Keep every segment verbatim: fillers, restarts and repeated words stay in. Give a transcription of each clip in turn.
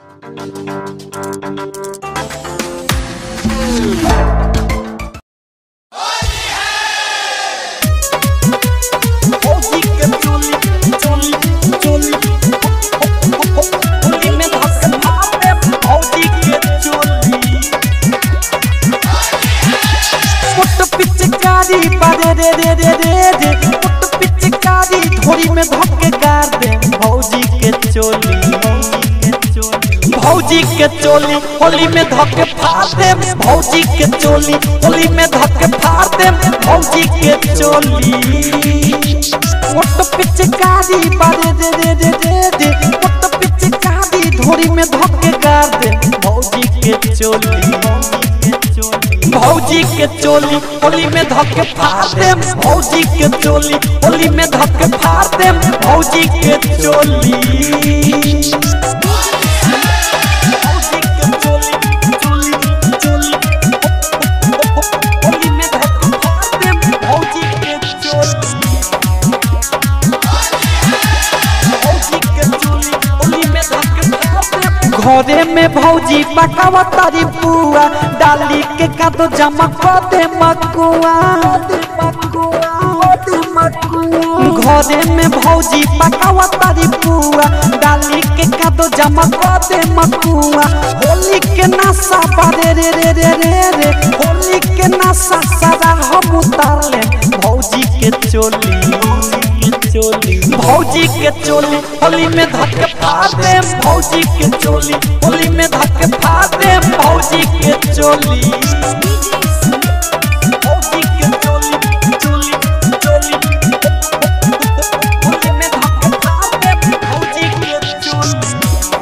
रे रे रे रे रे पुट पिचकारी धोरी में धक्के गाड़ दे भौजी के चोली भौजी के चोली होली में धक्के फाड़ दे भौजी के चोली होली में धक्के फाड़ दे भौजी के चोली पुट पिचकारी बारे रे रे रे रे पुट पिचकारी धोरी में धक्के गाड़ दे भौजी के चोली भौजी के चोली होली में धक्के फाड़ दे भौजी के चोली होली में धक्के फाड़ दे भौजी के चोली भौजी के चोली चोली चोली होली में धक्के फाड़ दे भौजी के चोली भौजी के चोली होली में धक्के फाड़ दे घरे में भौजी पकावा तारी बुआ डाली के कादो जमा कर दे मकुआ घरे में भौजी पकावा तारी बुआ डाली के कादो जमा कर दे मकुआ होली के नशा बारे रे रे रे रे रे होली के नशा सारा हम उतार ले भौजी के चोली चोली भौजी के चोली होली में धक्के फाड़ दे भौजी के चोली होली में धक्के फाड़ दे भौजी के चोली भौजी के चोली चोली चोली होली में धक्के फाड़ दे भौजी के चोली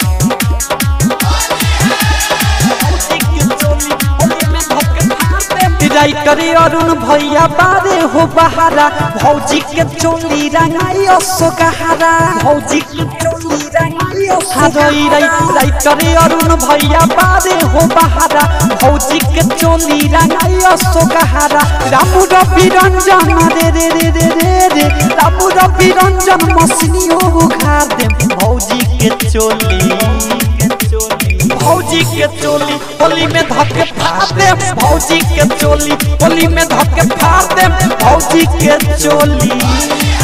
भौजी के चोली होली में धक्के फाड़ दे राई करे अरुण भैया बारे हो बहारा भौजी के चोली रंगाई असो गहरा भौजी के चोली रंगाई असो राई राई करे अरुण भैया बारे हो बहारा भौजी के चोली रंगाई असो गहरा रामू रवि रंजन रे रे रे रे रे रे रामू रवि रंजन मसनियो उखाड़ दे भौजी के चोली भौजी के चोली होली में धक्के फाड़ दे भौजी के चोली होली में धक्के फाड़ दे भौजी के चोली।